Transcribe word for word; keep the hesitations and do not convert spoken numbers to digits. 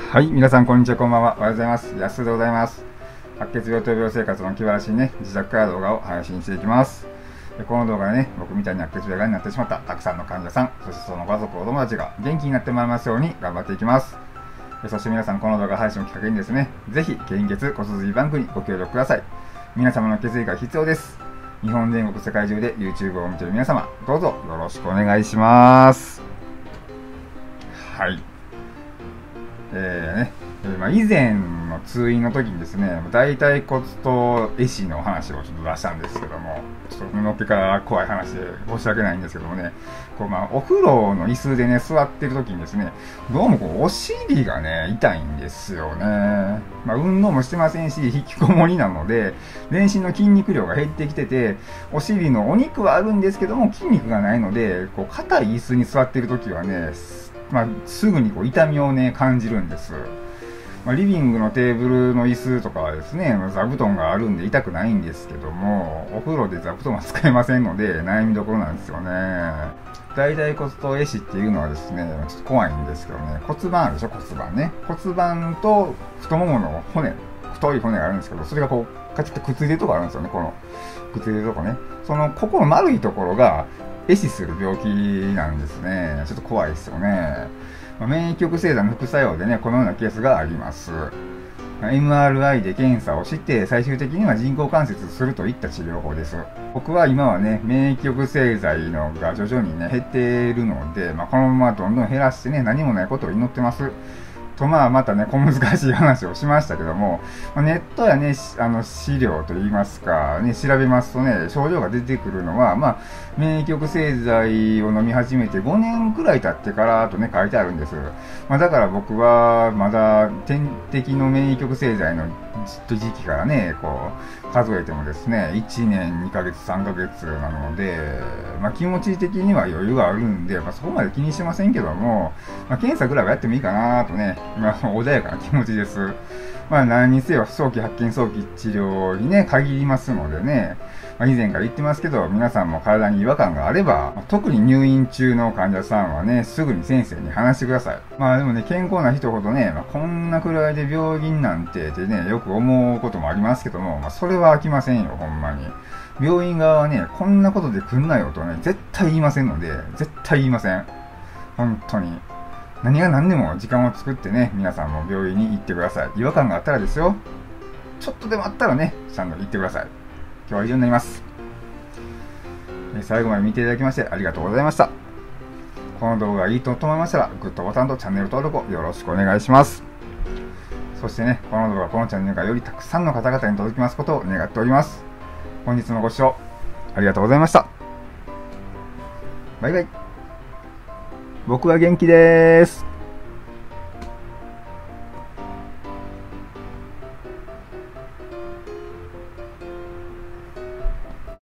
はい、皆さんこんにちは、こんばんは。おはようございます。安でございます。白血病と病生活の気晴らしにね、自宅から動画を配信していきます。この動画でね、僕みたいに白血病がんになってしまったたくさんの患者さん、そしてその家族、お友達が元気になってもらいますように頑張っていきます。そして皆さん、この動画配信をきっかけにですね、ぜひ、献血骨髄バンクにご協力ください。皆様の血液が必要です。日本全国世界中で YouTube を見ている皆様、どうぞよろしくお願いします。はい。えーね、えーまあ、以前の通院の時にですね、大腿骨と壊死の話をちょっと出したんですけども、ちょっとのっけから怖い話で申し訳ないんですけどもね、こうまあお風呂の椅子でね、座ってる時にですね、どうもこうお尻がね、痛いんですよね。まあ、運動もしてませんし、引きこもりなので、全身の筋肉量が減ってきてて、お尻のお肉はあるんですけども、筋肉がないので、こう硬い椅子に座ってる時はね、まあ、すぐにこう痛みをね、感じるんです。まあ、リビングのテーブルの椅子とかはですね、座布団があるんで痛くないんですけども、お風呂で座布団は使えませんので、悩みどころなんですよね。大腿骨と壊死っていうのはですね、ちょっと怖いんですけどね、骨盤あるでしょ、骨盤ね。骨盤と太ももの骨、太い骨があるんですけど、それがこう、カチッとくっついてるとこあるんですよね、この、くっついてるとこね。その、ここの丸いところが、壊死する病気なんですね。ちょっと怖いですよね。免疫抑制剤の副作用でね、このようなケースがあります。エムアールアイ で検査をして、最終的には人工関節するといった治療法です。僕は今はね、免疫抑制剤のが徐々にね、減っているので、まあ、このままどんどん減らしてね、何もないことを祈ってます。とまあまたね、小難しい話をしましたけども、ネットやね、あの資料といいますか、ね、調べますとね、症状が出てくるのは、まあ、免疫抑制剤を飲み始めてごねんくらい経ってからとね、書いてあるんです。まあ、だから僕はまだ点滴の免疫抑制剤の時期からね、こう、数えてもですね、いちねん、にかげつ、さんかげつなので、まあ、気持ち的には余裕があるんで、まあ、そこまで気にしませんけども、まあ、検査ぐらいはやってもいいかなとね、まあ、穏やかな気持ちです。まあ、何にせよ早期発見、早期治療にね、限りますのでね、まあ、以前から言ってますけど、皆さんも体に違和感があれば、まあ、特に入院中の患者さんはね、すぐに先生に話してください。まあでもね、健康な人ほどね、まあ、こんなくらいで病院なんてってね、よく思うこともありますけども、まあ、それは飽きませんよ、ほんまに。病院側はね、こんなことで来んなよとね、絶対言いませんので、絶対言いません。本当に。何が何でも時間を作ってね、皆さんも病院に行ってください。違和感があったらですよ。ちょっとでもあったらね、ちゃんと行ってください。今日は以上になります。最後まで見ていただきましてありがとうございました。この動画がいいと思いましたら、グッドボタンとチャンネル登録をよろしくお願いします。そしてね、この動画、このチャンネルがよりたくさんの方々に届きますことを願っております。本日もご視聴ありがとうございました。バイバイ。僕は元気です。